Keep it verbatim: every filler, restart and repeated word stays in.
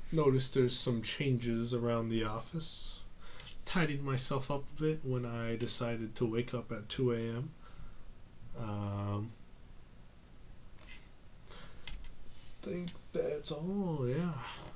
Noticed there's some changes around the office. Tidied myself up a bit when I decided to wake up at two a m. Um, think that's all, yeah.